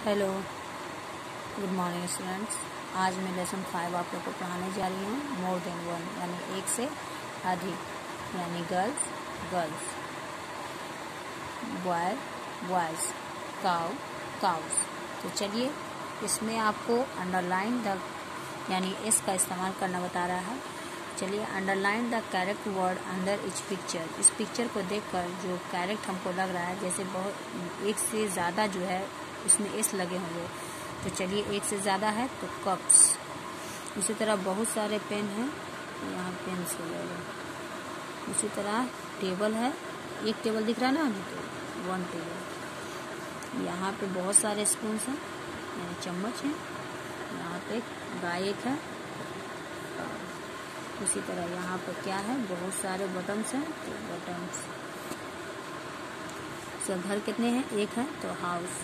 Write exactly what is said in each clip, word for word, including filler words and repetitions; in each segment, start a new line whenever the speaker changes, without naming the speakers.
Hello, good morning students. आज मैं lesson five आप लोग को पढ़ाने जा रही हूँ। मोर देन वन यानी एक से अधिक, यानी girls girls, boy boys, cow cows. तो चलिए, इसमें आपको अंडरलाइन द यानी एस का इस्तेमाल करना बता रहा है। चलिए, underline the correct word under each picture. इस पिक्चर को देखकर जो करेक्ट हमको लग रहा है, जैसे बहुत एक से ज़्यादा जो है उसमें एस लगे होंगे, तो चलिए एक से ज़्यादा है तो कप्स। उसी तरह बहुत सारे पेन हैं, यहाँ पेन से लगे। उसी तरह टेबल है, एक टेबल दिख रहा है ना अभी, तो वन टेबल। यहाँ पे बहुत सारे स्पून हैं यानी चम्मच हैं। यहाँ पे गाय एक है। उसी तरह यहाँ पर क्या है, बहुत सारे बटन्स हैं, तो बटन्स। सब घर कितने हैं, एक है तो हाउस।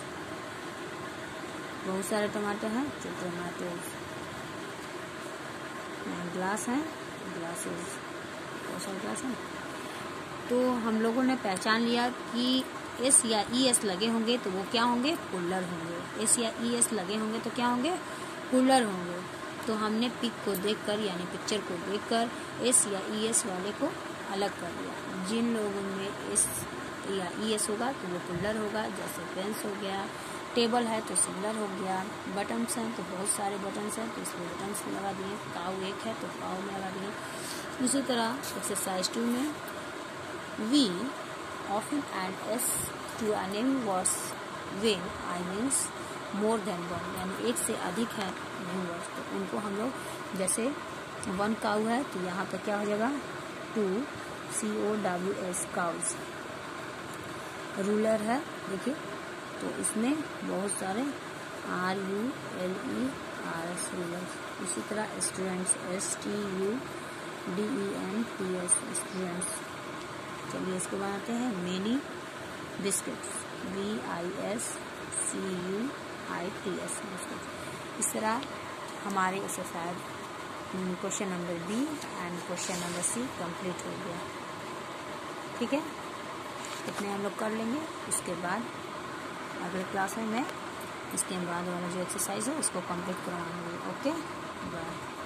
बहुत सारे टमाटर हैं तो टमाटोज। ग्लास हैं, ग्लासेस। बहुत सारे ग्लास हैं। तो हम लोगों ने पहचान लिया कि एस या ई एस लगे होंगे तो वो क्या होंगे, कूलर होंगे। एस या ई एस लगे होंगे तो क्या होंगे, कूलर होंगे। तो हमने पिक को देखकर यानी पिक्चर को देखकर एस या ई एस वाले को अलग कर दिया। जिन लोगों में एस या ई एस होगा तो वो कूलर होगा, जैसे पेंस हो गया, टेबल है तो सिंगलर हो गया, बटन्स हैं तो बहुत सारे बटन्स हैं तो इसमें बटन्स लगा दिए, काऊ एक है तो काऊ में लगा दिए। उसी तरह एक्सरसाइज टू में we often and S to a name words when I means more than one, यानी एक से अधिक है नेम वर्ड्स, तो उनको हम लोग, जैसे वन काऊ है तो यहाँ पर क्या हो जाएगा, two C O W S cows. Ruler है, देखिए, तो इसमें बहुत सारे R U L E R S rulers. इसी तरह students, S T U D E N T S students. चलिए इसको बनाते हैं, many biscuits, B I S C U I T S biscuits. इस तरह हमारे exercise question number B and question number C complete हो गया। ठीक है, इतने हम लोग कर लेंगे। उसके बाद अगले क्लास में मैं इसके बाद वाला जो एक्सरसाइज है उसको कंप्लीट करवाऊंगी। Okay, bye.